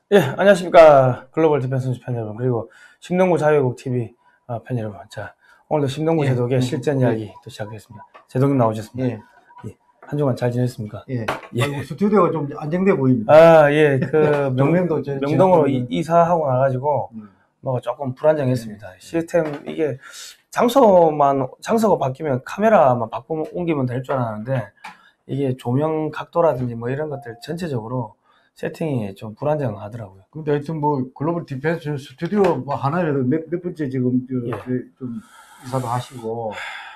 예, 안녕하십니까. 글로벌 디펜스 편 여러분, 그리고 심동구 자유국 TV 팬 여러분. 자, 오늘도 심동구 예, 제독의 실전 이야기 또 시작하겠습니다. 제독님 나오셨습니다. 예, 예, 한 주간 잘 지냈습니까? 예. 예. 아이고, 스튜디오가 좀 안정돼 보입니다. 예, 조명도 명동으로 이사하고 나가지고, 뭐가 조금 불안정했습니다. 예. 시스템, 이게, 장소가 바뀌면 카메라만 옮기면 될 줄 알았는데, 이게 조명 각도라든지 뭐 이런 것들 전체적으로 세팅이 좀 불안정하더라고요. 근데 하여튼 뭐 글로벌 디펜스 스튜디오 뭐 하나라도 몇 번째 지금 좀 이사도 하시고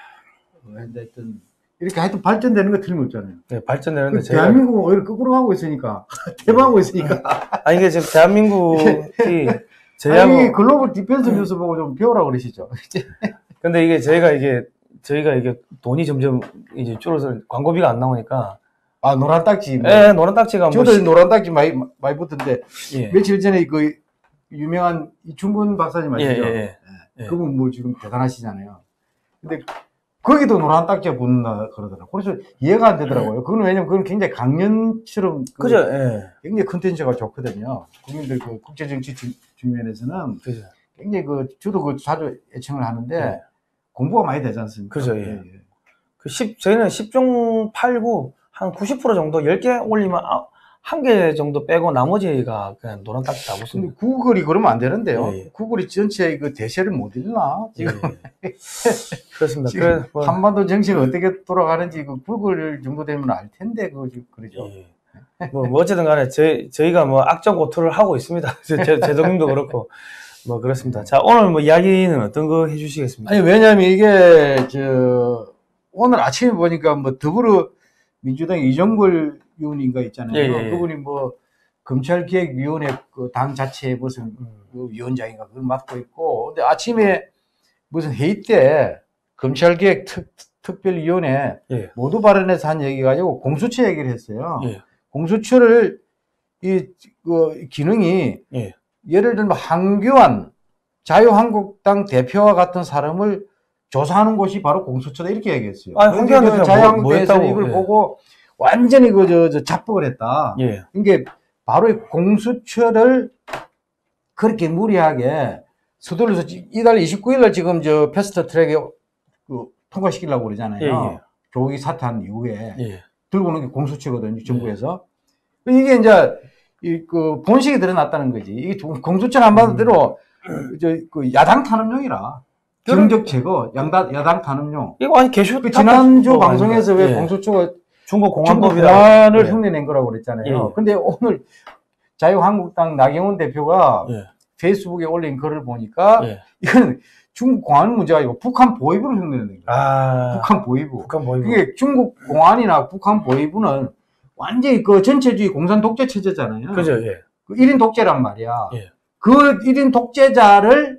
하여튼 이렇게 하여튼 발전되는 거 틀림없잖아요. 네, 발전되는데 대한민국은 오히려 거꾸로 가고 있으니까 대박하고 있으니까. 아니 이게 지금 대한민국이 아니 글로벌 디펜스 뉴스 보고 좀 배우라고 그러시죠. 근데 이게 저희가 이게 돈이 점점 이제 줄어서 광고비가 안 나오니까. 아, 노란 딱지. 네, 노란 딱지가 저도 노란 딱지 많이 붙던데. 예. 며칠 전에 그 유명한 이충근 박사님 아시죠? 예. 그분 뭐 지금 대단하시잖아요. 근데 거기도 노란 딱지가 붙는다 그러더라고요. 그래서 이해가 안 되더라고요. 그건 왜냐면 그건 굉장히 강연처럼 그죠? 예. 굉장히 컨텐츠가 좋거든요. 국민들 그 국제 정치 측면에서는 그죠. 굉장히 저도 자주 애청을 하는데 예. 공부가 많이 되지 않습니까? 그죠. 예. 저희는 10중 8구 한 90% 정도 10개 올리면 1개 정도 빼고 나머지가 그냥 노란 딱지 다 붙습니다. 근데 구글이 그러면 안 되는데요. 예. 구글이 전체 그 대세를 못 읽나? 지금. 그렇습니다. 지금 한반도 정치가 어떻게 돌아가는지 그 구글 정도 되면 알 텐데, 그러죠. 뭐 어쨌든 간에 저희가 뭐 악적 고투를 하고 있습니다. 제동님도 그렇고. 뭐 그렇습니다. 자, 오늘 뭐 이야기는 어떤 거 해주시겠습니까? 아니, 왜냐면 이게 오늘 아침에 보니까 뭐 더불어민주당 이정걸 의원인가 있잖아요. 그분이 뭐 검찰개혁위원회 그 당 자체에 무슨 위원장인가 그걸 맡고 있고, 근데 아침에 무슨 회의 때 검찰개혁 특별위원회 모두 발언에서 한 얘기 가지고 공수처 얘기를 했어요. 공수처를 그 기능이 예를 들면 한교안 자유한국당 대표와 같은 사람을 조사하는 곳이 바로 공수처다 이렇게 얘기했어요. 한교안 대표가 자유한국당에서는 이걸 보고 완전히 자뻑을 했다. 이게 바로 공수처를 그렇게 무리하게 서둘러서 이달 29일 날 지금 패스트 트랙에 통과시키려고 그러잖아요. 조기 사퇴한 이후에 들고 오는 게 공수처거든요, 정부에서. 이게 이제 그 본식이 드러났다는 거지. 이게 공수처가 안 받은 그 야당 탄압용이라. 경적 제거, 야당 탄압용. 이거 아니 개슈 지난주 방송에서 왜 공수처가 중국 공안을 흉내낸 거라고 그랬잖아요. 근데 오늘 자유한국당 나경원 대표가 페이스북에 올린 글을 보니까 이건 중국 공안 문제가 아니고 북한 보위부를 흉내내는 거예요. 북한 보위부. 그게 중국 공안이나 북한 보위부는 완전히 그 전체주의 공산 독재 체제잖아요. 그죠, 그 1인 독재란 말이야. 그 1인 독재자를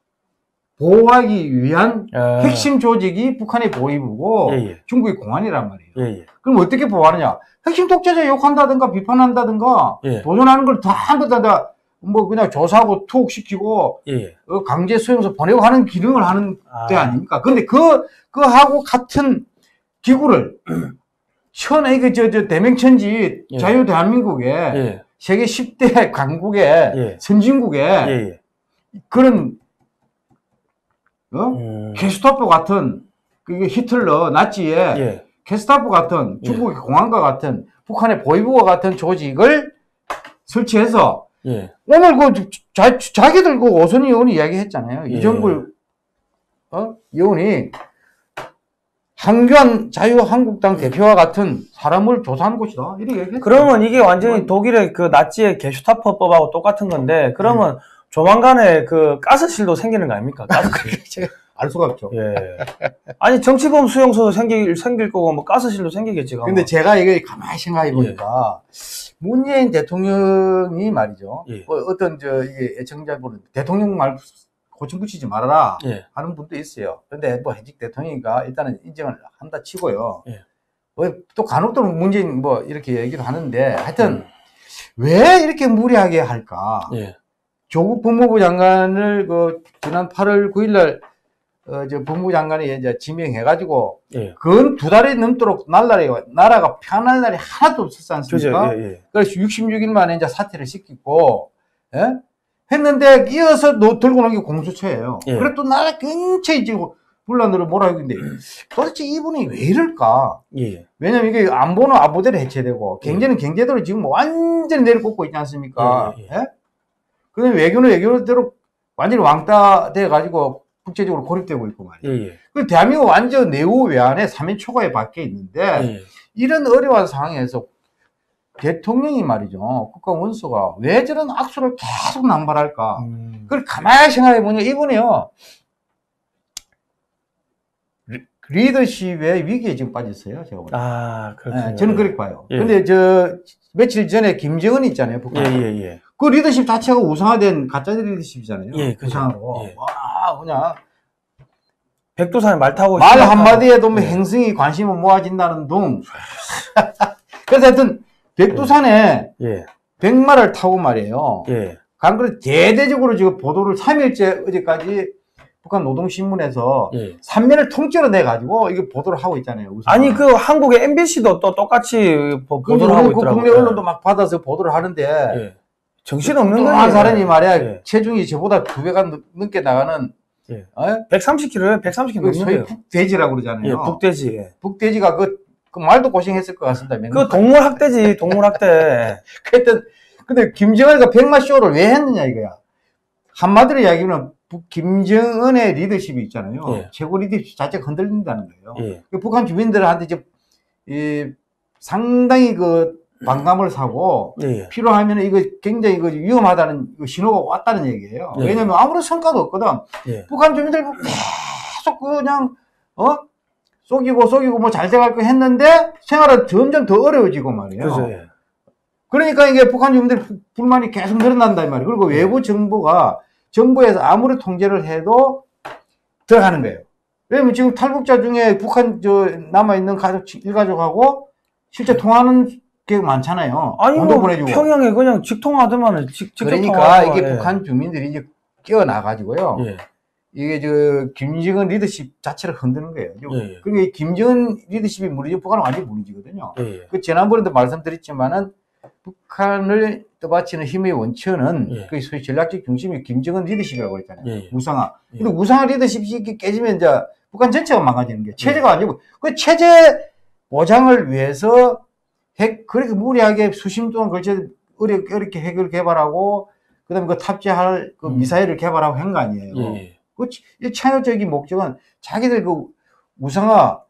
보호하기 위한 핵심 조직이 북한의 보위부고 중국의 공안이란 말이에요. 그럼 어떻게 보호하느냐? 핵심 독재자 욕한다든가 비판한다든가 도전하는 걸 다 한 번 다 뭐 그냥 조사하고 투옥시키고 강제 수용소 보내고 하는 기능을 하는 때 아닙니까? 근데 그하고 같은 기구를 천하의 대명천지 자유대한민국에 세계 10대 강국에 선진국에 그런 게스타포 같은 히틀러 나치의 게스타포 같은 중국의 공안과 같은 북한의 보위부와 같은 조직을 설치해서 오늘 자기들 오선 의원이 이야기했잖아요. 이정걸 의원이 한교안 자유한국당 대표와 같은 사람을 조사하는 곳이다. 이렇게 얘기했어요. 그러면 이게 완전히 독일의 그 나치의 게슈타포법하고 똑같은 건데, 그러면 조만간에 그 가스실도 생기는 거 아닙니까? 가스실. 알 수가 없죠. 아니, 정치범 수용소도 생길 거고, 뭐, 가스실도 생기겠지. 근데 제가 이게 가만히 생각해 보니까, 문재인 대통령이 말이죠. 어떤 이게 애청자분은 대통령 말 고침 붙이지 말아라 하는 분도 있어요. 근데 뭐 현직 대통령이니까 일단은 인정을 한다 치고요. 또 간혹 문재인 뭐 이렇게 얘기도 하는데, 하여튼 왜 이렇게 무리하게 할까? 조국 법무부 장관을 지난 8월 9일 날 법무부 장관이 이제 지명해가지고 근 2달이 넘도록 나라가 편할 날이 하나도 없었지 않습니까? 그래서 66일 만에 이제 사퇴를 시키고 예? 했는데 이어서 들고 나온 게 공수처예요. 예. 그래 또 나라 근처에 지금 분란으로 몰아가고 있는데 도대체 이분이 왜 이럴까? 예. 왜냐면 이게 안보는 안보대로 해체되고 경제는 경제대로 지금 완전히 내려꽂고 있지 않습니까? 예. 예? 그다음에 외교는 외교대로 완전히 왕따 돼가지고 국제적으로 고립되고 있고 말이에요. 예. 그 대한민국 완전 내후 외환에 3인 초과에 밖에 있는데 예. 이런 어려운 상황에서 대통령이 말이죠. 국가 원수가 왜 저런 악수를 계속 남발할까? 그걸 가만히 생각해 보니 이분이요. 리더십의 위기에 지금 빠졌어요. 제가 보기에. 아, 그렇군요. 네, 저는 그렇게 봐요. 예. 근데 며칠 전에 김정은 있잖아요. 북한. 예. 그 리더십 자체가 우상화된 가짜 리더십이잖아요. 예, 그죠. 우상으로. 예. 와, 그냥. 백두산에 말 타고 말 한마디에도 뭐 예. 행성이 관심을 모아진다는 둥. 그래서 하여튼, 백두산에 예. 백마를 타고 말이에요. 예. 강그래 대대적으로 지금 보도를 3일째 어제까지 북한 노동신문에서 예. 3면을 통째로 내가지고 이게 보도를 하고 있잖아요. 우선. 아니, 그 한국의 MBC도 또 똑같이 보도를 하고 그 있더라고요. 국내 언론도 막 받아서 보도를 하는데. 예. 정신없는 뚱뚱한 거예요. 사람이 말이야, 예. 체중이 저보다 2배가 넘게 나가는, 예. 130kg? 130kg요? 130kg 그 소위 넘는데요. 북돼지라고 그러잖아요. 예, 북돼지. 예. 북돼지가 그 말도 고생했을 것 같습니다. 그 동물학대지, 동물학대. 하여튼, 근데 김정은이가 백마쇼를 왜 했느냐 이거야. 한마디로 이야기하면 김정은의 리더십이 있잖아요. 예. 최고 리더십 자체가 흔들린다는 거예요. 예. 북한 주민들한테 이제 상당히 그 반감을 사고 예. 필요하면 이거 굉장히 이거 위험하다는 신호가 왔다는 얘기예요. 예. 왜냐면 아무런 성과도 없거든. 예. 북한 주민들 계속 그냥 속이고 뭐 잘 생각할 거 했는데 생활은 점점 더 어려워지고 말이에요. 그죠. 예. 그러니까 이게 북한 주민들 불만이 계속 늘어난단 말이에요. 그리고 외부 정부가 정부에서 아무리 통제를 해도 들어가는 거예요. 왜냐면 지금 탈북자 중에 북한 남아있는 일가족하고 실제 통화하는 게 많잖아요. 아니, 돈도 뭐, 보내주고. 평양에 그냥 직통하더만은, 직접 그러니까 통화하더만, 이게 예. 북한 주민들이 이제 깨어나가지고요. 예. 이게 김정은 리더십 자체를 흔드는 거예요. 예. 그러니까 김정은 리더십이 무너지고 북한은 완전히 무너지거든요. 예. 그 지난번에도 말씀드렸지만은 북한을 떠받치는 힘의 원천은 예. 그 소위 전략적 중심이 김정은 리더십이라고 했잖아요. 예. 우상화. 예. 근데 우상화 리더십이 깨지면 이제 북한 전체가 망가지는 게 체제가 아니고 그 체제 보장을 위해서 그렇게 무리하게 수십 동안 걸쳐 어렵게 핵을 개발하고 그다음에 그 탑재할 그 미사일을 개발하고 한 거 아니에요. 예. 그 차원적인 목적은 자기들 그 우상화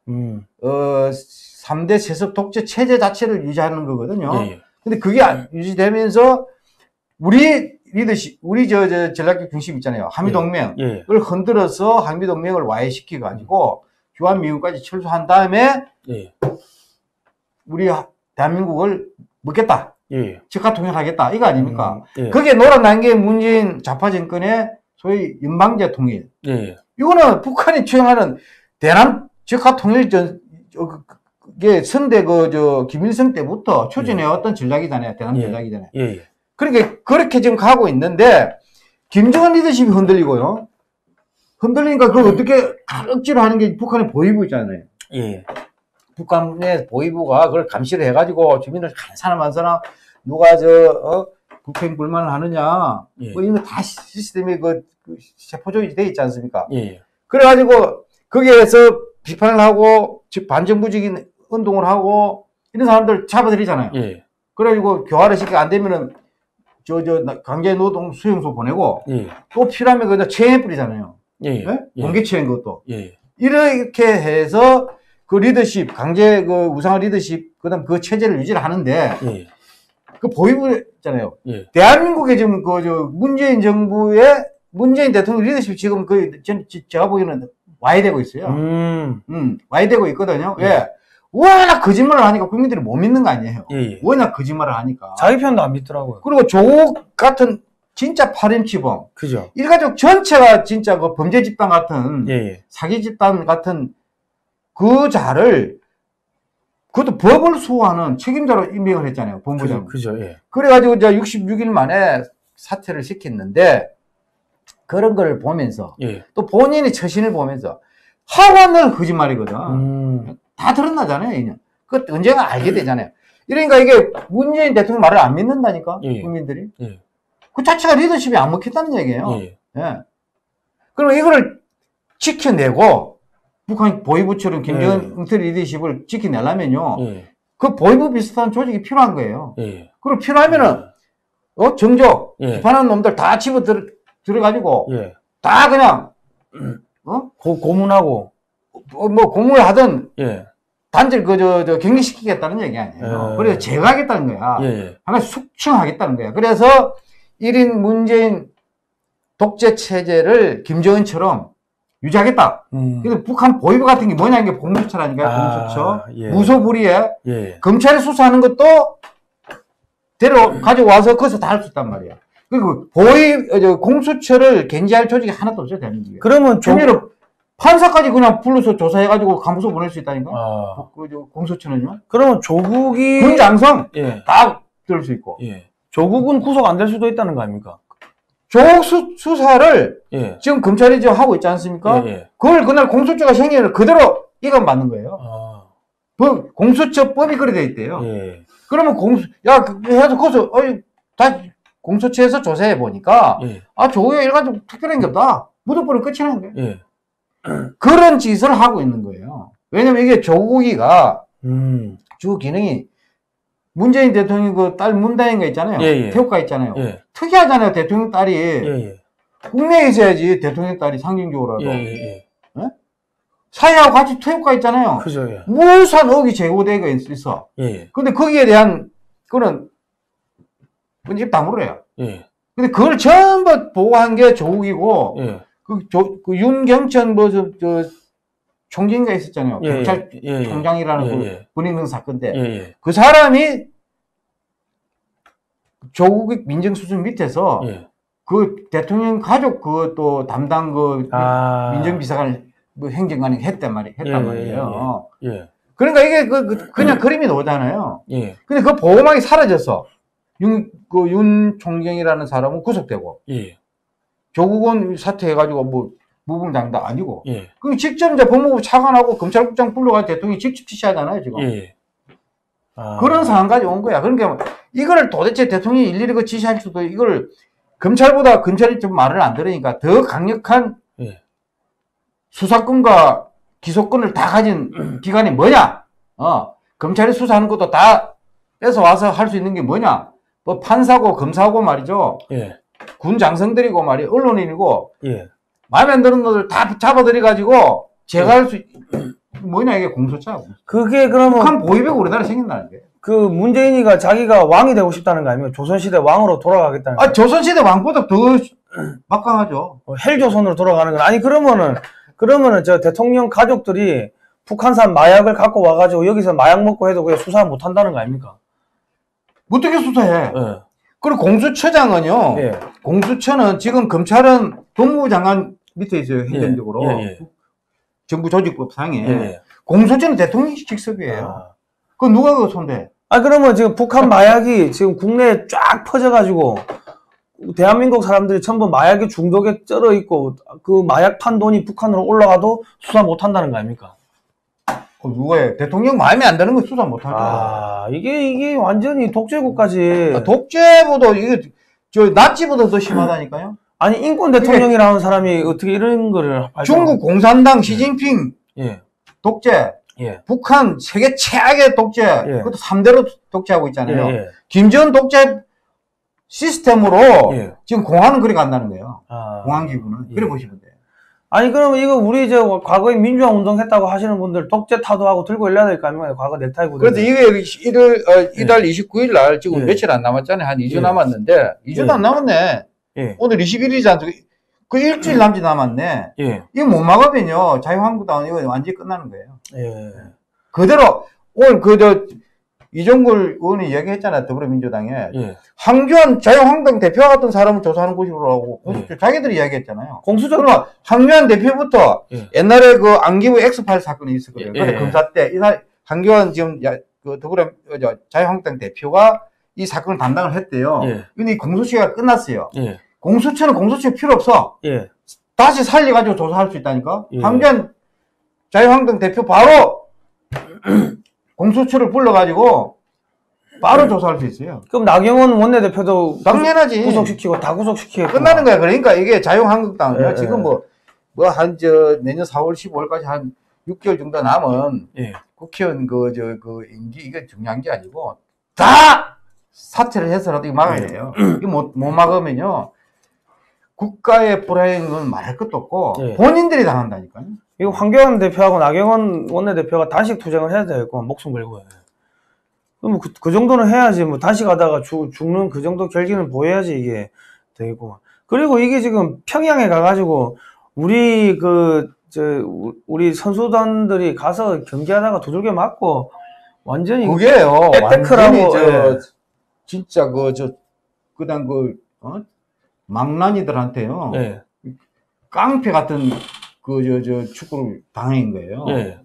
3대 세습 독재 체제 자체를 유지하는 거거든요. 예. 근데 그게 유지되면서 우리 리더십, 우리 전략적 중심 있잖아요. 한미동맹을 예. 흔들어서 한미동맹을 와해시켜가지고 주한미군까지 철수한 다음에 예. 우리 대한민국을 먹겠다. 예. 즉각 통일하겠다. 이거 아닙니까? 예. 그게 놀아난 게 문재인 좌파 정권의 소위 연방제 통일. 예. 이거는 북한이 추행하는 대남 즉각 통일 게 선대 김일성 때부터 추진해왔던 전략이잖아요. 대남 예. 전략이잖아요. 예. 그러니까 그렇게 지금 가고 있는데 김정은 리더십이 흔들리고요. 흔들리니까 그걸 어떻게 억지로 하는 게 북한의 보위부 있잖아요. 예. 북한의 보위부가 그걸 감시를 해가지고 주민들 한 사람 한 사람 누가 불평 불만을 하느냐 예. 뭐 이런 거 다 시스템이 그 세포조직이 돼 있지 않습니까? 예. 그래가지고 거기에서 비판을 하고 반정부적인 운동을 하고 이런 사람들 잡아들이잖아요. 예. 그래가지고 교화를 시키고 안 되면은 강제 노동 수용소 보내고 예. 또 필요하면 그냥 체해 뿌리잖아요. 예. 네? 예. 공개 체인 것도. 예. 이렇게 해서 그 리더십, 강제 우상화 리더십, 그다음 그 체제를 유지를 하는데 예. 그 보위부 있잖아요. 예. 대한민국에 지금 문재인 정부의 문재인 대통령 리더십 지금 제가 보기에는 와해되고 있어요. 와해되고 있거든요. 예. 왜? 워낙 거짓말을 하니까 국민들이 못 믿는 거 아니에요. 예. 워낙 거짓말을 하니까. 자기 편도 안 믿더라고요. 그리고 조국 같은 진짜 파렴치범. 그죠. 일가족 전체가 진짜 그 범죄 집단 같은 예. 사기 집단 같은 그 자를 그것도 법을 수호하는 책임자로 임명을 했잖아요. 본부장. 그죠. 예. 그래가지고 이제 66일 만에 사퇴를 시켰는데 그런 걸 보면서 예. 또 본인의 처신을 보면서 하원은 거짓말이거든. 다 드러나잖아요, 이년. 그 언젠가 알게 되잖아요. 그러니까 이게 문재인 대통령 말을 안 믿는다니까, 예. 국민들이. 예. 그 자체가 리더십이 안 먹혔다는 얘기예요. 예. 예. 그럼 이거를 지켜내고 북한 보위부처럼 김정은 응태 리더십을 지켜내려면요. 예. 그 보위부 비슷한 조직이 필요한 거예요. 예. 그리고 필요하면은 정적 예. 비판하는 놈들 다 집어 들어가지고 예. 다 그냥 고문하고 뭐 고문을 하든 예. 단절 격리시키겠다는 얘기 아니에요. 예. 그래서 제거하겠다는 거야. 예. 하나 숙청하겠다는 거야. 그래서 1인 문재인 독재 체제를 김정은처럼 유지하겠다. 그래서 북한 보위부 같은 게 뭐냐, 이게 공수처라니까요. 공수처. 예. 무소불위에 예. 검찰이 수사하는 것도 가져와서 거기서 다 할 수 있단 말이야. 그리고 공수처를 견제할 조직이 하나도 없어요, 대한민국에. 그러면 정의로 판사까지 그냥 불러서 조사해가지고 감옥소 보낼 수 있다니까. 공수처는요. 그러면 조국이 군장성 예. 다 들을 수 있고. 예. 조국은 구속 안 될 수도 있다는 거 아닙니까? 조국 수사를 예. 지금 검찰이 지금 하고 있지 않습니까? 예. 예. 그걸 그날 공수처가 생일을 그대로 이건 맞는 거예요. 공수처법이 그래 돼 있대요. 예. 그러면 해서 거기서 다시 공수처에서 조사해 보니까 예. 조국이 일가족 특별한 게 없다. 묻어버리면 끝이라는 거예요. 예. 그런 짓을 하고 있는 거예요. 왜냐면 이게 조국이가 주 기능이 문재인 대통령 그 딸 문다인가 있잖아요. 예. 태국가 있잖아요. 예. 특이하잖아요. 대통령 딸이 예. 국내에 있어야지 대통령 딸이 상징적으로라도. 예. 사회하고 같이 퇴역가 있잖아요. 그죠. 예. 무슨 억이 제고되가 있어. 예. 근데 거기에 대한 그런 입 다물어요. 예. 근데 그걸 전부 보고한 게 조국이고, 예. 그 윤경천 총재인가 있었잖아요. 예. 경찰 예. 총장이라는 예. 군인등 사건 때. 예. 그 사람이 조국 민정수석 밑에서 예. 그 대통령 가족 또 담당 민정비서관 행정관이 했단 말이에요. 예. 그러니까 이게 그냥 그림이 나오잖아요. 예. 근데 그 보호막이 사라져서 윤 총경이라는 사람은 구속되고 예. 조국은 사퇴해가지고 무분장도 아니고. 예. 그럼 직접 이제 법무부 차관하고 검찰국장 불러가지고 대통령이 직접 지시하잖아요, 지금. 예. 그런 상황까지 온 거야. 그러니까 이거를 도대체 대통령이 일일이 지시할 수도 이걸 검찰이 좀 말을 안 들으니까 더 강력한 예. 수사권과 기소권을 다 가진 기관이 뭐냐? 검찰이 수사하는 것도 다 뺏어와서 할 수 있는 게 뭐냐? 판사고 검사고 말이죠. 예. 군 장성들이고 말이에요. 언론인이고. 예. 마음에 안 드는 놈들 다 잡아들여가지고 제거할 수 뭐냐, 이게 공수처야. 그게 그러면 북한 보위배가 우리나라에 생긴다는 게. 그 문재인이가 자기가 왕이 되고 싶다는 거 아니면 조선시대 왕으로 돌아가겠다는 거? 조선시대 왕보다 더 막강하죠. 헬조선으로 돌아가는 건 아니 그러면은 저 대통령 가족들이 북한산 마약을 갖고 와가지고 여기서 마약 먹고 해도 그냥 수사 못 한다는 거 아닙니까? 어떻게 수사해? 예. 그리고 공수처장은요. 예. 공수처는 지금 검찰은 법무부 장관 밑에 있어요. 행정적으로. 예. 정부 조직법상에. 예. 공수처는 대통령 직속이에요. 그건 누가 그거 손대? 그러면 지금 북한 마약이 지금 국내에 쫙 퍼져가지고 대한민국 사람들이 전부 마약에 중독에 쩔어 있고 그 마약 판 돈이 북한으로 올라가도 수사 못 한다는 거 아닙니까? 그럼 누가 해? 대통령 마음에 안 드는 거 수사 못 하죠. 이게 완전히 독재국까지. 독재보다 이게 나치보다 더 심하다니까요. 아니 인권 대통령이라는 사람이 어떻게 이런 거를 중국 공산당 시진핑 예. 독재, 예. 북한 세계 최악의 독재, 예. 그것도 3대로 독재하고 있잖아요. 예. 김정은 독재 시스템으로 예. 지금 공안은 그래 간다는 거예요. 아. 공안기구는. 그래 보시면 돼요. 아니, 그러면 이거 우리 과거에 민주화 운동 했다고 하시는 분들 독재 타도하고 들고 일러야 될 거 아닙니까? 과거 넥타이 구두. 그런데 이게 이달 29일 날 지금 며칠 안 남았잖아요. 한 2주 남았는데, 2주도 안 남았네. 오늘 21일이지 않습니까? 그 일주일 남짓 남았네. 이거 못 막으면요. 자유한국당은 이거 완전히 끝나는 거예요. 그대로, 오늘 이종걸 의원이 얘기했잖아요. 더불어민주당에. 황교안 자유한국당 대표와 같은 사람을 조사하는 곳이라고 자기들이 이야기했잖아요. 공수적으로 황교안 대표부터 옛날에 그 안기부 X8 사건이 있었거든요. 근데 검사 때 이날 황교안 지금 자유한국당 대표가 이 사건을 담당을 했대요. 근데 이 공수처가 끝났어요. 공수처는 공수처 필요 없어. 다시 살려가지고 조사할 수 있다니까. 황교안 자유한국당 대표 바로 공수처를 불러가지고 바로 조사할 수 있어요. 그럼 나경원 원내대표도 당연하지. 구속시키고 다 구속시키고 끝나는 거야. 그러니까 이게 자유한국당은요. 예, 지금 뭐 내년 4월 15일까지 한 6개월 정도 남은 예. 국회의원 임기 이게 중요한 게 아니고 다 사퇴를 해서라도 이거 막아야 돼요. 이거 못 막으면요. 국가의 불행은 말할 것도 없고 예. 본인들이 당한다니까요. 이거 황교안 대표하고 나경원 원내대표가 단식 투쟁을 해야 되고 목숨 걸고 해. 그럼 그 정도는 해야지 뭐 단식 하다가 죽는 그 정도 결기는 보여야지 이게 되고. 그리고 이게 지금 평양에 가가지고 우리 우리 선수단들이 가서 경기하다가 두들겨 맞고 완전히 그게요. 백테크라고 완전히 진짜 망나니들한테요. 예. 깡패 같은 축구를 당한 거예요. 예.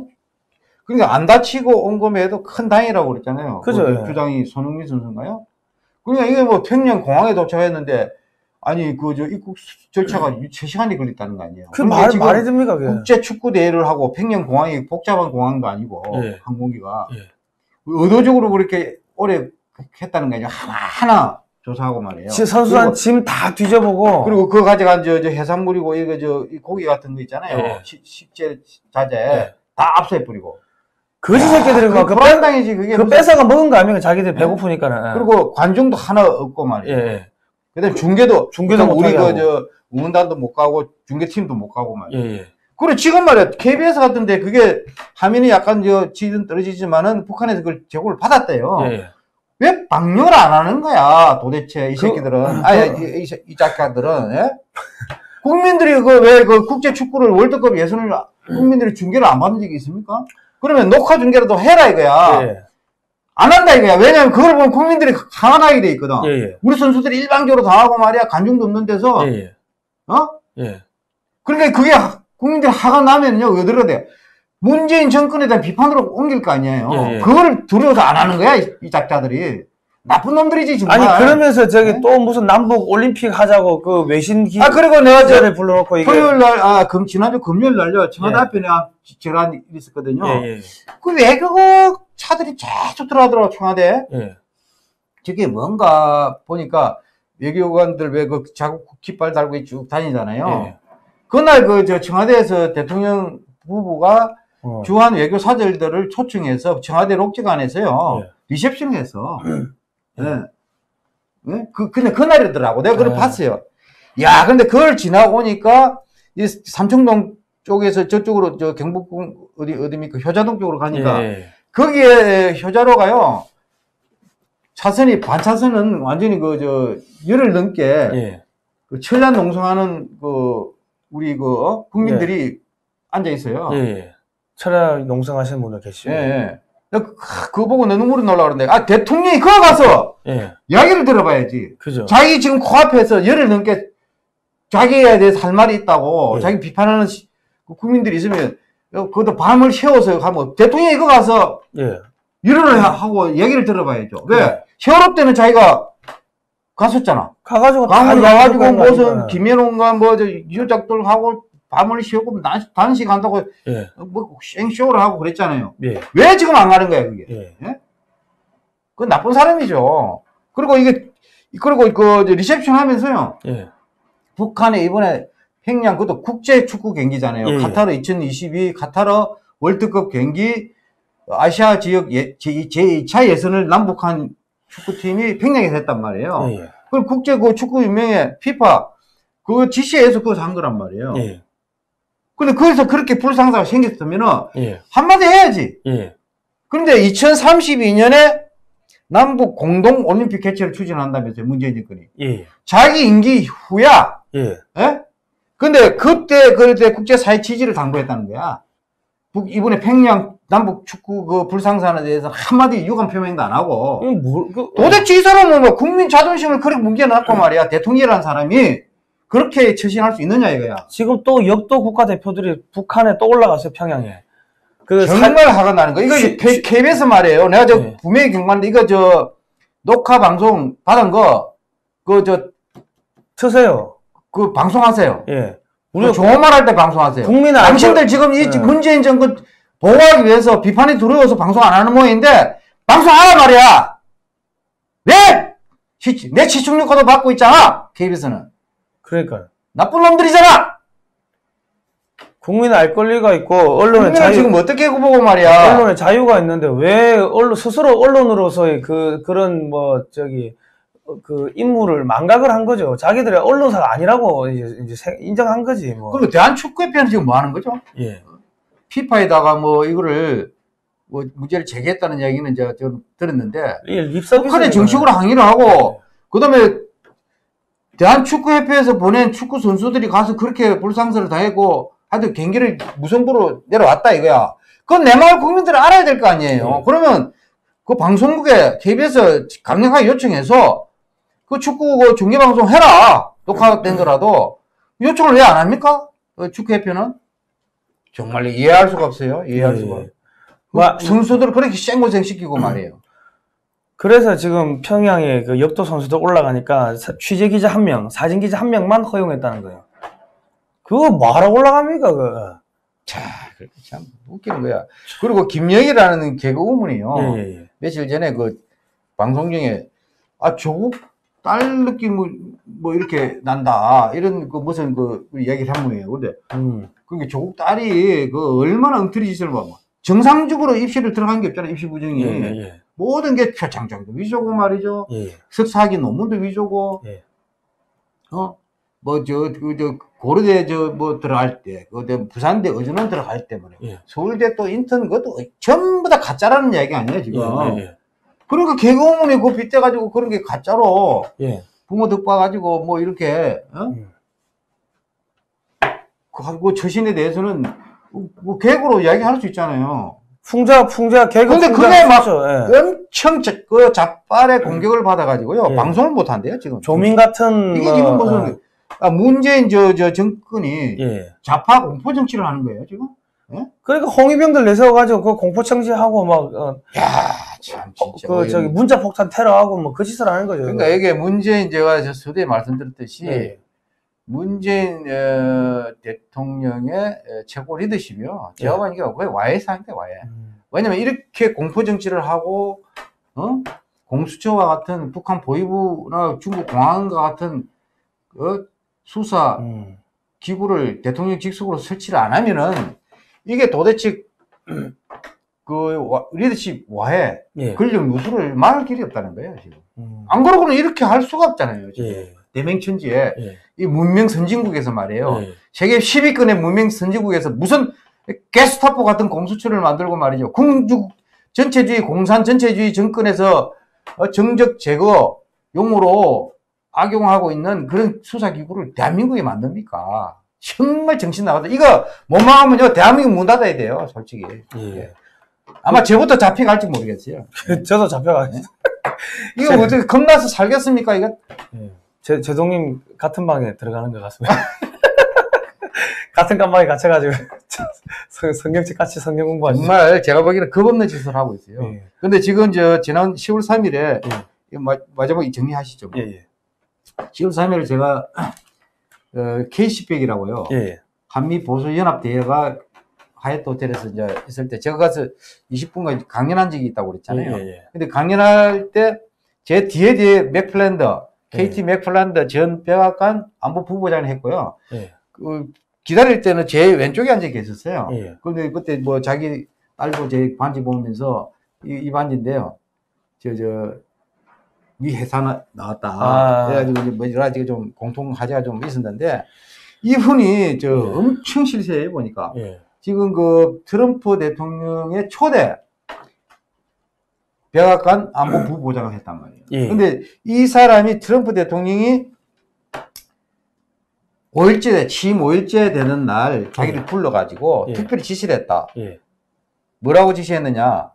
그러니까 안 다치고 온 거에도 큰 다행이라고 그랬잖아요. 그죠. 그 주장이 손흥민 선수인가요? 그러니까 이게 뭐 평양 공항에 도착했는데 아니 입국 절차가 3시간이 걸렸다는 거 아니에요. 그 말이 됩니까 그게? 국제 축구 대회를 하고 평양 공항이 복잡한 공항도 아니고 예. 항공기가 예. 의도적으로 그렇게 오래 했다는 거 아니에요. 하나하나 조사하고 말이에요. 선수단 짐 다 뒤져보고 그리고 그거 가져간 해산물이고 이 고기 같은 거 있잖아요. 예. 식재 자재 예. 다 압수해 뿌리고. 거지 새끼들이 막 불안당이지 그게. 그 뺏어가 먹은 거 아닙니까? 자기들 배고프니까는. 그리고 관중도 하나 없고 말이에요. 예. 그다음에 중계도 우리 응원단도 못 가고 중계팀도 못 가고 말이에요. 예. 그리고 지금 말이야 KBS 같은데 그게 화면이 약간 지든 떨어지지만은 북한에서 그걸 제공을 받았대요. 예. 왜 방영을 안 하는 거야 도대체 이 새끼들은 이 작가들은 예? 국민들이 왜 국제 축구를 월드컵 예선을 국민들이 중계를 안 받는 적이 있습니까? 그러면 녹화 중계라도 해라 이거야. 예. 안 한다 이거야. 왜냐면 그걸 보면 국민들이 화나게 돼 있거든. 예. 우리 선수들이 일방적으로 당하고 말이야. 관중도 없는 데서. 예. 예. 그러니까 그게 국민들이 화가 나면요. 어디로 돼? 문재인 정권에 대한 비판으로 옮길 거 아니에요. 예. 그걸 두려워서 안 하는 거야. 이 작자들이. 나쁜 놈들이지 정말. 아니 그러면서 저기 또 무슨 남북 올림픽 하자고 그 외신 그리고 내가 기자를 불러놓고 이게 토요일 날 지난주 금요일 날요. 청와대 예. 앞에 내가 전화한 일이 있었거든요. 예. 그 외국 차들이 계속 들어가더라고 청와대. 예. 저게 뭔가 보니까 외교관들 왜 자국 깃발 달고 쭉 다니잖아요. 예. 그날 청와대에서 대통령 부부가 주한 외교 사절들을 초청해서 청와대 록지관에서요. 예. 리셉션을 했어. 예. 예? 근데 그날이더라고. 내가 그걸 봤어요. 야, 근데 그걸 지나오니까 이 삼청동 쪽에서 저쪽으로 경복궁 어디입니까? 효자동 쪽으로 가니까 예. 거기에 효자로가요. 차선이 반차선은 완전히 열흘 넘게 예. 철야 농성하는 우리 국민들이 앉아 있어요. 예. 철야 농성하시는 분들 계시죠. 예. 그거 보고 내 눈물이 날라 그러는데 대통령이 그거 가서 예. 이야기를 들어봐야지. 그죠. 자기 지금 코앞에서 열흘 넘게 자기에 대해서 할 말이 있다고 예. 자기 비판하는 국민들이 있으면 그것도 밤을 새워서 가면 대통령이 그거 가서 예. 열흘을 하고 얘기를 들어봐야죠. 왜? 예. 세월호 때는 자기가 갔었잖아. 가가지고 강을 가가지고 무슨 거니까. 김현웅과 유작들하고 밤을 새우고 단식한다고 예. 생쇼를 하고 그랬잖아요. 예. 왜 지금 안 가는 거야 그게? 예. 예? 그건 나쁜 사람이죠. 그리고 리셉션 하면서요. 예. 북한에 이번에 평양 그것도 국제 축구 경기잖아요. 예. 카타르 2022 카타르 월드컵 경기 아시아 지역 제2차 예선을 남북한 축구팀이 평양에서 했단 말이에요. 예. 그럼 국제 축구 유명회 피파 그 지시에서 그거 한 거란 말이에요. 예. 근데 거기서 그렇게 불상사가 생겼으면은 예. 한마디 해야지. 예. 그런데 2032년에 남북 공동 올림픽 개최를 추진한다면서요, 문재인 정권이. 예. 자기 임기 후야. 예. 예? 근데 그때 국제사회 지지를 당부했다는 거야. 이번에 평양 남북 축구 불상사에 대해서 한마디 유감 표명도 안 하고. 도대체 이 사람은 뭐 국민 자존심을 그렇게 뭉개놨고 말이야. 대통령이라는 사람이 그렇게 처신할 수 있느냐 이거야. 지금 또 역도 국가대표들이 북한에 또 올라갔어요, 평양에. 정말 화가 나는 거. 이거 KBS 말이에요. 내가 네. 분명히 경고하는데 이거 녹화 방송 받은 거 트세요. 방송하세요. 예. 우리가 좋은 말 할 때 방송하세요. 당신들 지금 이 문재인 정권 보호하기 위해서 비판이 두려워서 방송 안 하는 모양인데 방송하라 말이야. 왜? 내 시청률과도 받고 있잖아. KBS는. 그러니까요. 나쁜 놈들이잖아. 국민의 알 권리가 있고 언론의 자유 지금 어떻게 보고 말이야. 언론의 자유가 있는데 왜 스스로 언론으로서의 그런 뭐 저기 그 임무를 망각을 한 거죠. 자기들의 언론사가 아니라고 이제 인정한 거지 뭐. 그리고 대한축구협회는 지금 뭐 하는 거죠? 예. 피파에다가 뭐 이거를 뭐 문제를 제기했다는 이야기는 제가 좀 들었는데 북한에 정식으로 항의를 하고 그다음에 대한축구협회에서 보낸 축구 선수들이 가서 그렇게 불상사를 당했고 하여튼 경기를 무승부로 내려왔다 이거야. 그건 내 마을 국민들은 알아야 될 거 아니에요. 그러면 그 방송국에 KBS 강력하게 요청해서 그 축구 그 중계방송 해라. 녹화된 거라도 요청을 왜 안 합니까? 축구협회는 정말 이해할 수가 없어요. 이해할 수가. 선수들을 그렇게 생고생시키고 말이에요. 그래서 지금 평양에 그 역도 선수들 올라가니까 취재 기자 1명, 사진 기자 1명만 허용했다는 거예요. 그거 뭐하러 올라갑니까, 그거? 자, 참 웃기는 거야. 그리고 김영희라는 개그우먼이요. 며칠 전에 그 방송 중에 조국 딸 느낌 뭐 이렇게 난다. 이런 그 무슨 그 이야기를 한 분이에요. 근데 그게 조국 딸이 그 얼마나 엉터리 짓을 봐. 정상적으로 입시를 들어간 게 없잖아요. 입시 부정이. 모든 게 표창장도 위조고 말이죠. 석사학위 논문도 위조고. 뭐 고려대 뭐 들어갈 때, 부산대 의전원 들어갈 때 말이에요. 서울대 또 인턴 그것도 전부 다 가짜라는 이야기 아니에요 지금. 그러니까 개그우먼이 그거 빗대가지고 그런 게 가짜로 부모 덕봐가지고 뭐 이렇게 그 처신에 대해서는 뭐 개그로 이야기할 수 있잖아요. 풍자 개그. 근데 그게 막 엄청 그 잡발의 공격을 받아가지고요. 방송을 못 한대요 지금. 조민 같은 이게 지금 무슨 문재인 저 정권이 좌파 공포 정치를 하는 거예요 지금. 그러니까 홍위병들 내세워가지고 그 공포 정치하고 막 참 진짜 저기 문자 폭탄 테러하고 뭐 그 짓을 하는 거죠. 그러니까 이게 문재인 제가 저 서두에 말씀드렸듯이 문재인 대통령의 최고 리더십이요. 제가 보니까 거의 와해사인데 와해. 왜냐면 이렇게 공포 정치를 하고 공수처와 같은 북한 보위부나 중국 공안과 같은 수사 기구를 대통령 직속으로 설치를 안 하면은 이게 도대체 그 리더십 와해 권력 누수를 막을 길이 없다는 거예요 지금. 안 그러고는 이렇게 할 수가 없잖아요 지금. 대명천지에 이 문명 선진국에서 말이에요. 세계 10위권의 문명 선진국에서 무슨 게스타포 같은 공수처를 만들고 말이죠. 군주 전체주의 공산 전체주의 정권에서 정적 제거 용으로 악용하고 있는 그런 수사기구를 대한민국에 만듭니까? 정말 정신 나가다. 이거 못 막으면요 대한민국 문 닫아야 돼요 솔직히. 아마 저부터 잡혀갈지 모르겠어요. 저도 잡혀가겠어요. 이거 어떻게 겁나서 살겠습니까 이거? 제동님 같은 방에 들어가는 것 같습니다. 같은 깜방에 갇혀가지고 성경책 같이 성경 공부하시죠. 정말 제가 보기에는 겁없는 짓을 하고 있어요. 근데 지금 지난 10월 3일에 마지막에 정리하시죠. 10월 3일에 제가 K시백이라고요. 한미 보수 연합 대회가 하얏트 호텔에서 이제 있을 때 제가 가서 20분간 강연한 적이 있다고 그랬잖아요. 근데 강연할 때 제 뒤에 맥플랜더 KT 맥플랜더 전 백악관 안보 부부장을 했고요. 그 기다릴 때는 제 왼쪽에 앉아 계셨어요. 그런데 그때 뭐 자기 딸도 제 반지 보면서 이 반지인데요. 미 회사 나왔다. 그래가지고 이제 뭐 여러 가지 좀 공통 화제가 좀 있었는데 이분이 엄청 실세해요 보니까. 지금 그 트럼프 대통령의 초대 백악관 안보 부부장을 했단 말이에요. 근데 이 사람이 트럼프 대통령이 5일째, 취임 5일째 되는 날 자기를 불러가지고 특별히 지시를 했다. 뭐라고 지시했느냐.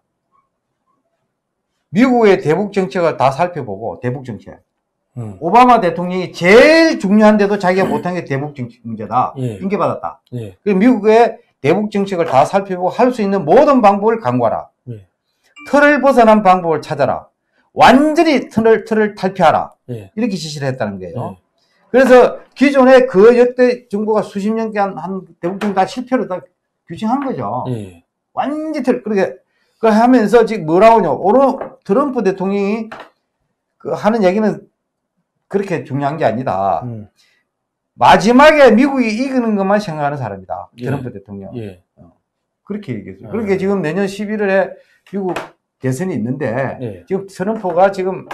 미국의 대북 정책을 다 살펴보고, 대북 정책. 오바마 대통령이 제일 중요한데도 자기가 못한 게 대북 정책 문제다. 인계받았다. 그래서 미국의 대북 정책을 다 살펴보고 할 수 있는 모든 방법을 강구하라. 틀을 벗어난 방법을 찾아라. 완전히 틀을 탈피하라. 이렇게 지시를 했다는 거예요. 그래서 기존에 그 역대 정부가 수십 년간 한 대북 정책 다 실패로 다 규정한 거죠. 완전히 그렇게 하면서 지금 뭐라고 하냐. 트럼프 대통령이 그 하는 얘기는 그렇게 중요한 게 아니다. 마지막에 마지막에 미국이 이기는 것만 생각하는 사람이다. 예. 트럼프 대통령. 예. 그렇게 얘기했어요. 아. 그러니까 지금 내년 11월에 미국 대선이 있는데 예. 지금 트럼프가 지금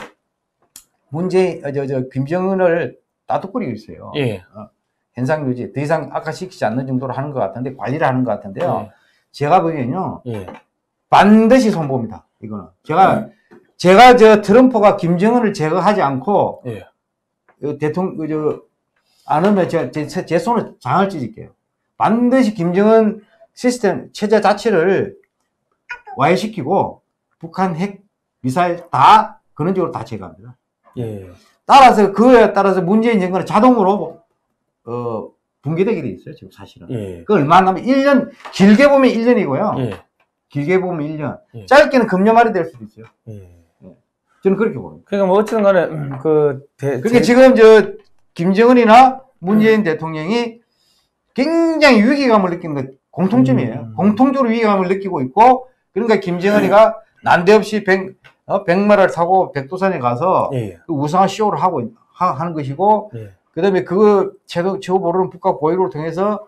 김정은을 따돌리고 있어요. 예. 현상 유지 더 이상 악화시키지 않는 정도로 하는 것 같은데 관리를 하는 것 같은데요. 예. 제가 보기에는요 예. 반드시 손봅니다. 이거는 제가 저 트럼프가 김정은을 제거하지 않고 예. 대통령 안 하면 제 손을 장을 찢을게요. 반드시 김정은 시스템 체제 자체를 와해시키고 북한 핵 미사일 다 근원적으로 다 제거합니다. 예. 따라서 그에 따라서 문재인 정권은 자동으로 붕괴되게 돼 있어요. 지금 사실은. 예. 그 얼마 남면 1년 길게 보면 1년이고요. 예. 길게 보면 1년. 예. 짧게는 금년 말이 될 수도 있어요. 예. 저는 그렇게 봅니다. 그러니까 뭐 어쨌든 간에 그러니까 지금 저 김정은이나 문재인 대통령이 굉장히 위기감을 느끼는 것 공통점이에요. 공통적으로 위기감을 느끼고 있고 그러니까 김정은이가 난데없이 백마를 타고 백두산에 가서 예. 그 우상한 쇼를 하는 것이고 예. 그다음에 그 최후 모르는 북과 고위를 통해서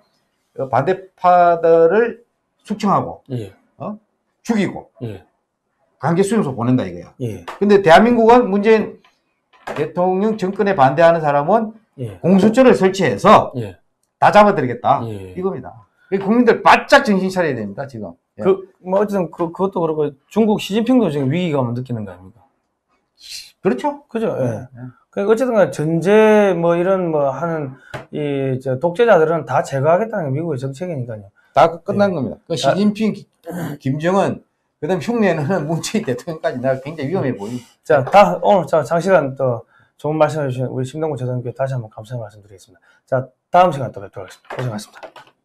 반대파들을 숙청하고 예. 죽이고 예. 강제 수용소 보낸다 이거야. 예. 근데 대한민국은 문재인 대통령 정권에 반대하는 사람은 예. 공수처를 설치해서 예. 다 잡아들이겠다 예. 이겁니다. 국민들 바짝 정신 차려야 됩니다 지금. 예. 뭐 어쨌든 그것도 그렇고 중국 시진핑도 지금 위기감을 느끼는 거 아닙니까? 그렇죠. 그죠? 예. 예. 그러니까 어쨌든 간에 전제 뭐 이런 뭐 하는 저 독재자들은 다 제거하겠다는 게 미국의 정책이니까요. 다 끝난 겁니다. 그 자, 시진핑, 김정은, 그 다음에 흉내는 문재인 대통령까지 내가 굉장히 위험해 보입니다. 자, 오늘 장시간 또 좋은 말씀 해주신 우리 심동구 재단님께 다시 한번 감사의 말씀 드리겠습니다. 자, 다음 시간에 또 뵙도록 하겠습니다. 고생하셨습니다.